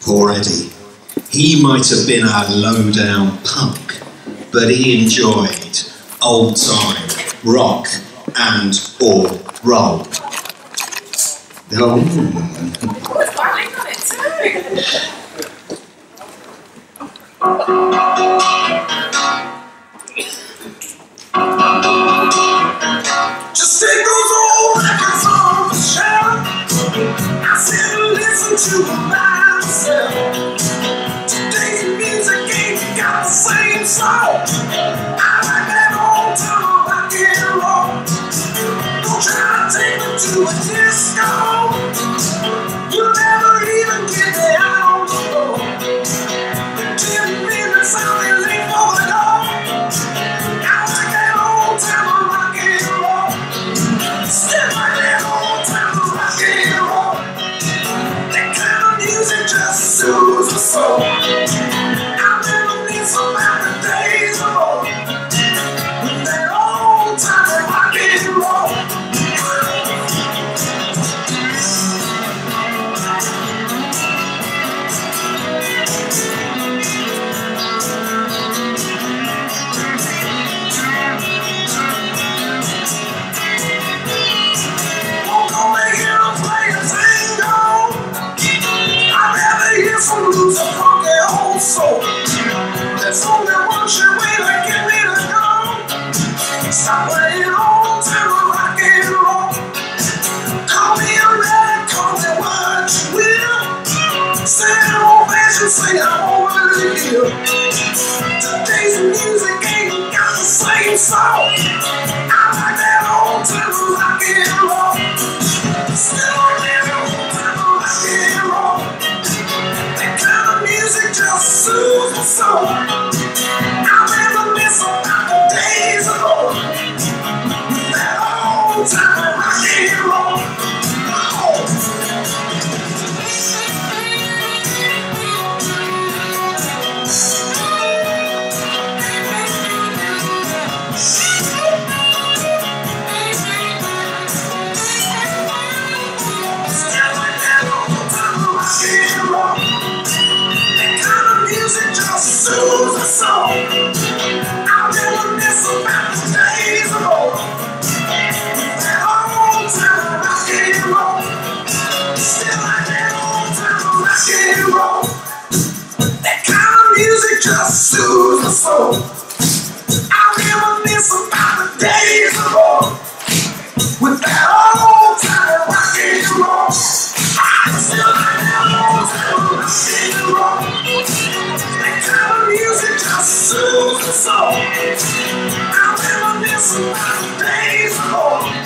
Poor Eddie. He might have been a low-down punk, but he enjoyed old-time rock and or roll. Oh. It's finally got it too. Just take those old records on the shelf. I sit and listen to them by myself. Today's music ain't got the same soul. I like that old time rock and roll. Don't try to take me to a disco. You'll never even get me out on the floor. 10 minutes I'll be late for the door. I like that old time rock and roll. Still like that old time rock and roll. That kind of music just soothes the soul. I reminisce about the days of old. With that old time rock and roll. Some roots of funky old soul. There's only one sure way to get me to go. Stop playing old time rock and roll. Call me a red, call me what you will. Say an old fashioned, say I want to live. Today's music ain't got the same soul. I like that old time rock and roll. Still like that old time rock and roll. Music just soothes my soul. I reminisce about the days of old. That old time rock and roll. Still like that old time rock and roll. Music just soothes the soul. I reminisce about the days of old. That old time rock and roll. Still like that old time rock and roll. That kind of music just soothes the soul. I reminisce about the days of old. With that old time rock and roll. I still like that old time rock and roll. Music just soothes the soul. I reminisce about the days of old.